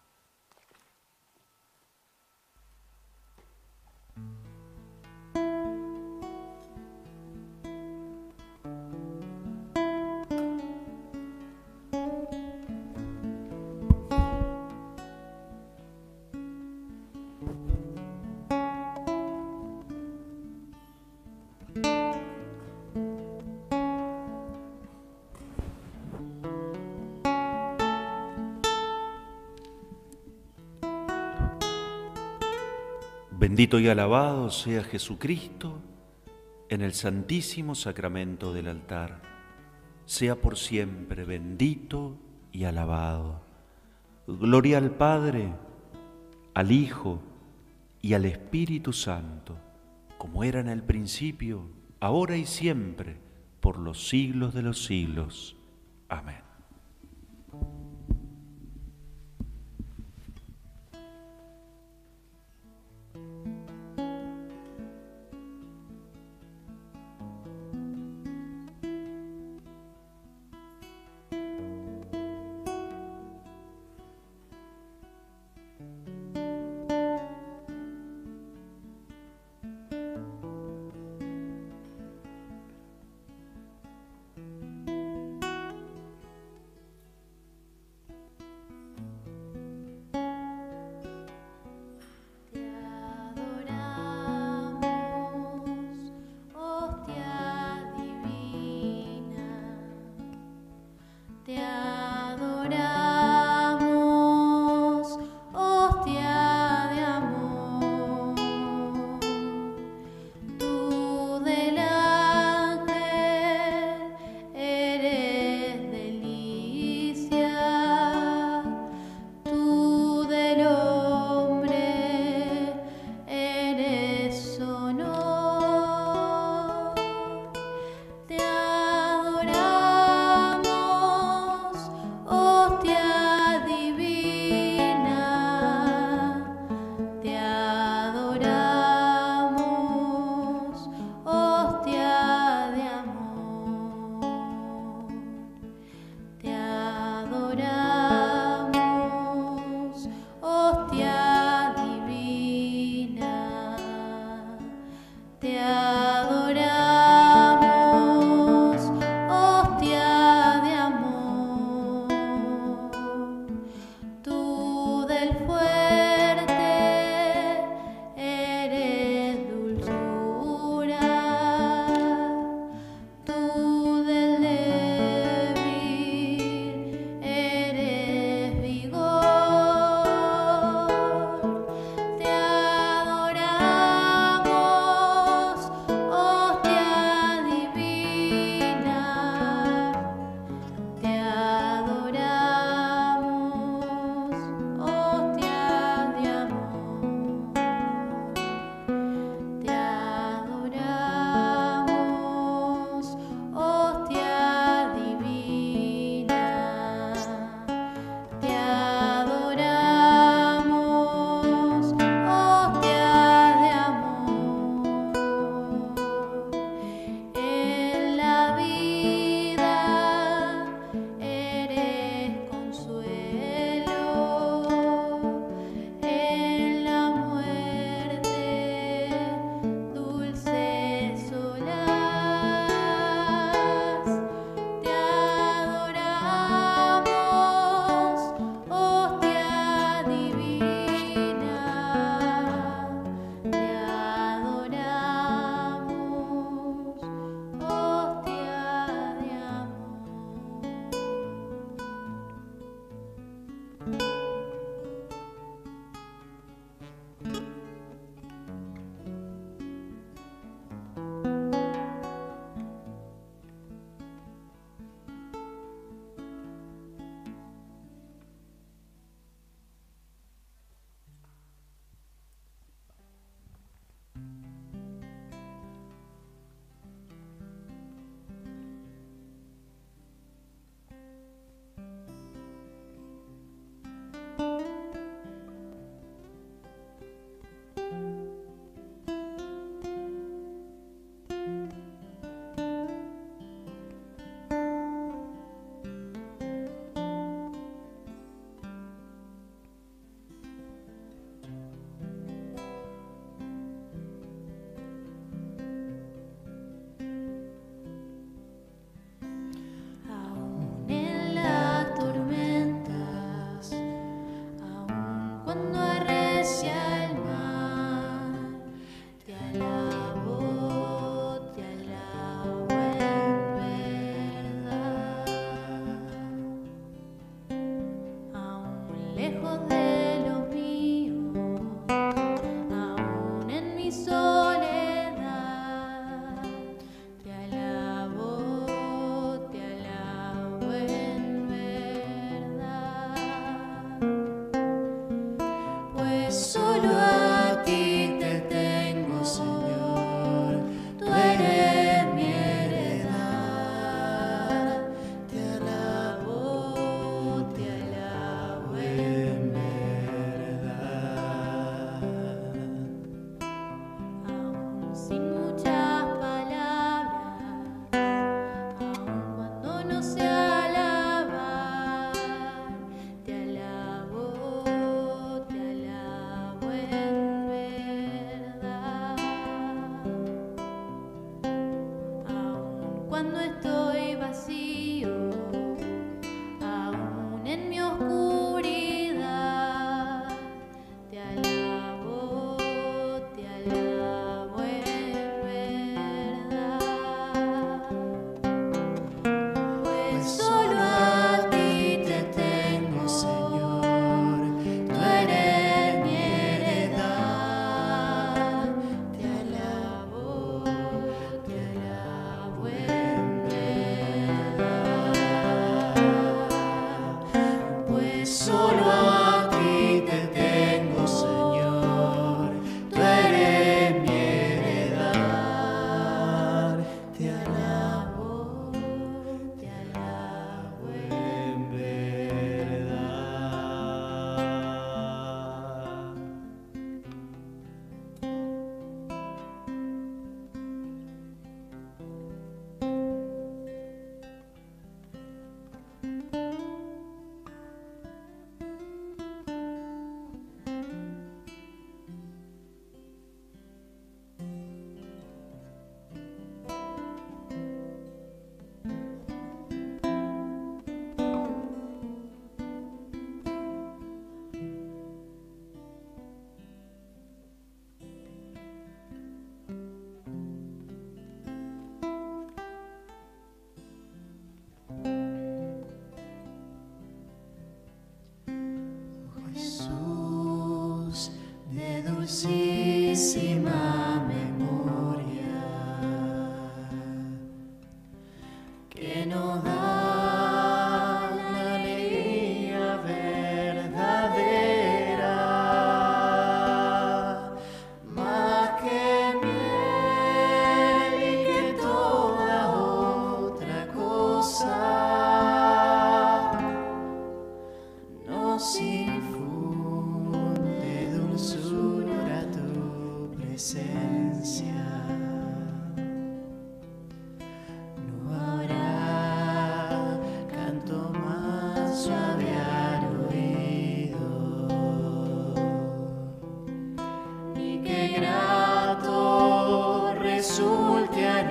Bendito y alabado sea Jesucristo en el santísimo sacramento del altar. Sea por siempre bendito y alabado. Gloria al Padre, al Hijo y al Espíritu Santo, como era en el principio, ahora y siempre, por los siglos de los siglos. Amén. nos da la alegría verdadera, más que miel y que toda otra cosa, nos infunde dulzura tu presencia. Resulte al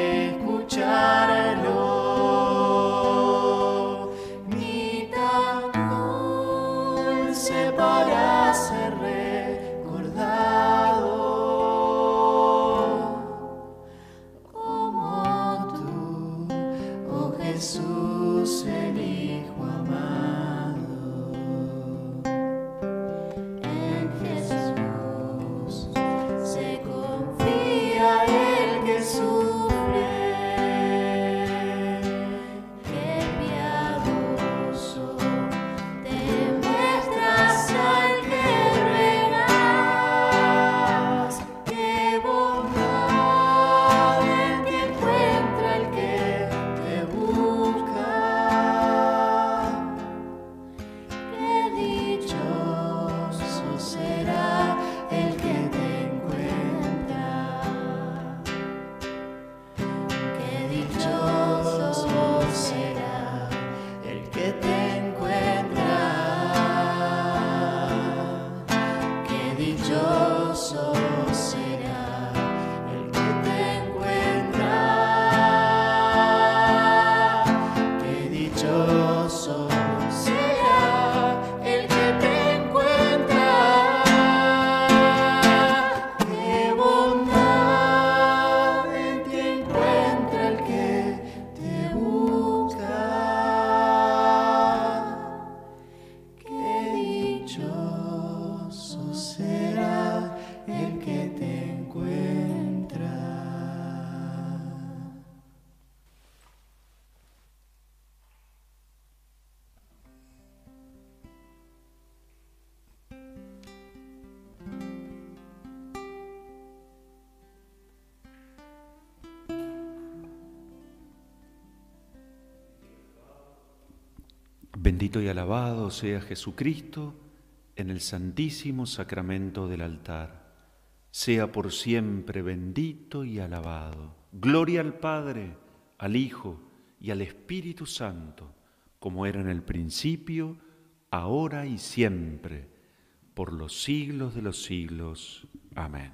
escucharlo, ni tan dulce para ser recordado como tú, oh Jesús, el Hijo amado. En Jesús se confía el que sufre, qué piadoso te muestras al que ruegas, qué bondad en ti encuentra el que te busca, qué dichoso será el que te encuentra. Qué dichoso será el que te encuentra. Qué dichoso será el que te encuentra. Qué dichoso será el que te encuentra. Qué bondad en ti encuentra el que te busca. Qué dichoso será el que te encuentra. Bendito y alabado sea Jesucristo en el santísimo sacramento del altar. Sea por siempre bendito y alabado. Gloria al Padre, al Hijo y al Espíritu Santo, como era en el principio, ahora y siempre, por los siglos de los siglos. Amén.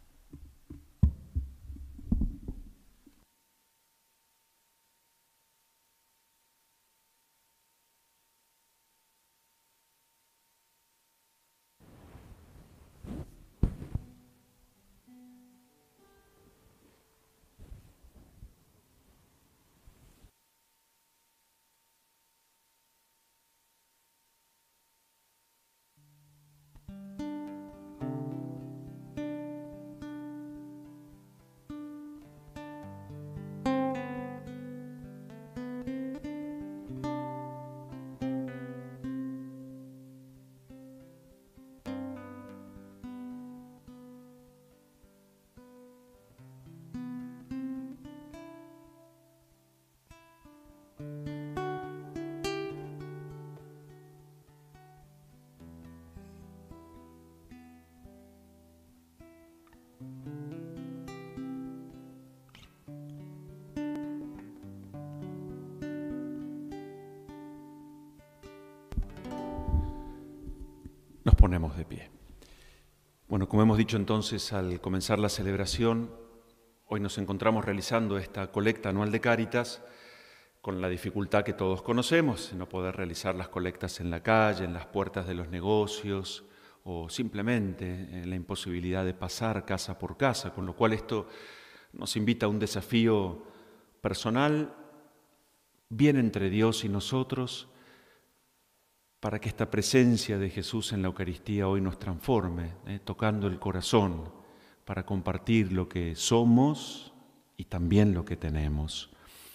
Nos ponemos de pie. Bueno, como hemos dicho entonces al comenzar la celebración, hoy nos encontramos realizando esta colecta anual de Cáritas con la dificultad que todos conocemos, no poder realizar las colectas en la calle, en las puertas de los negocios o simplemente en la imposibilidad de pasar casa por casa, con lo cual esto nos invita a un desafío personal, bien entre Dios y nosotros, para que esta presencia de Jesús en la Eucaristía hoy nos transforme, eh, tocando el corazón, para compartir lo que somos y también lo que tenemos.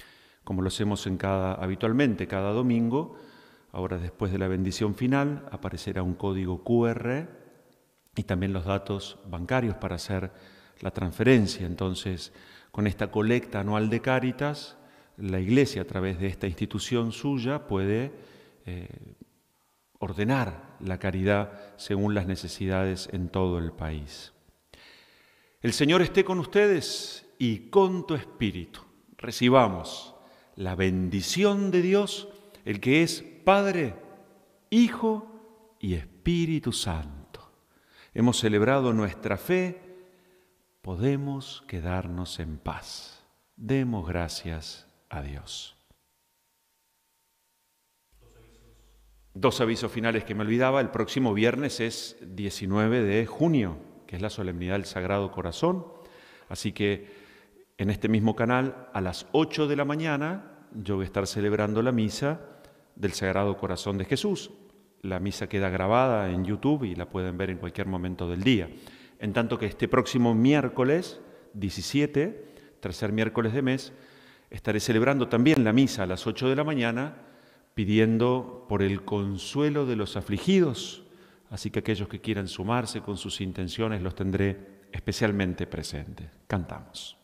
como lo hacemos en cada, habitualmente cada domingo. Ahora, después de la bendición final, aparecerá un código cu erre y también los datos bancarios para hacer la transferencia. Entonces, con esta colecta anual de Cáritas, la Iglesia, a través de esta institución suya, puede eh, ordenar la caridad según las necesidades en todo el país. El Señor esté con ustedes y con tu espíritu. Recibamos la bendición de Dios, el que es Padre, Hijo y Espíritu Santo. Hemos celebrado nuestra fe, podemos quedarnos en paz. Demos gracias a Dios. Dos avisos finales que me olvidaba. El próximo viernes es diecinueve de junio, que es la solemnidad del Sagrado Corazón. Así que en este mismo canal, a las ocho de la mañana, yo voy a estar celebrando la misa del Sagrado Corazón de Jesús. La misa queda grabada en YouTube y la pueden ver en cualquier momento del día. En tanto que este próximo miércoles diecisiete, tercer miércoles de mes, estaré celebrando también la misa a las ocho de la mañana, pidiendo por el consuelo de los afligidos. Así que aquellos que quieran sumarse con sus intenciones los tendré especialmente presentes. Cantamos.